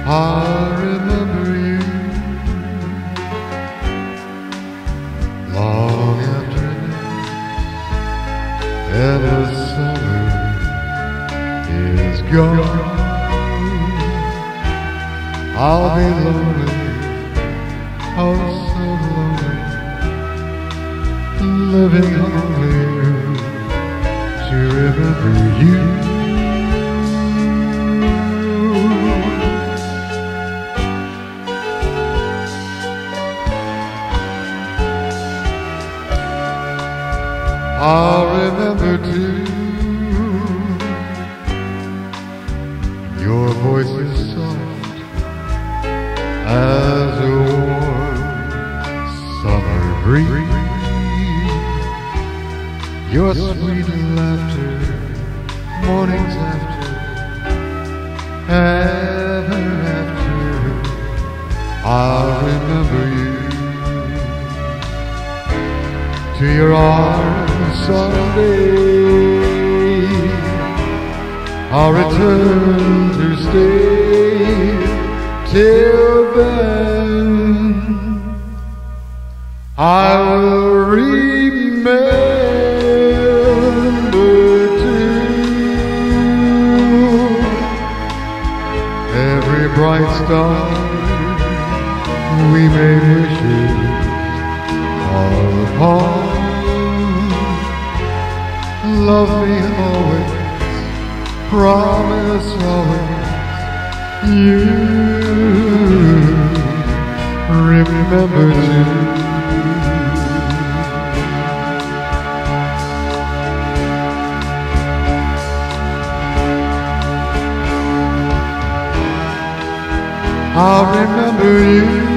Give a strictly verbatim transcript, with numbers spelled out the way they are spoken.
I remember you long after and the summer is gone. I'll be lonely, oh so lonely, living only to remember you. I'll remember too, your voice is soft as a warm summer breeze, your sweet laughter mornings after, ever after. I'll remember you, to your arms someday I'll return to stay. Till then I will remember too every bright star we made wishes upon. Love me always, promise always, you remember too. I'll remember you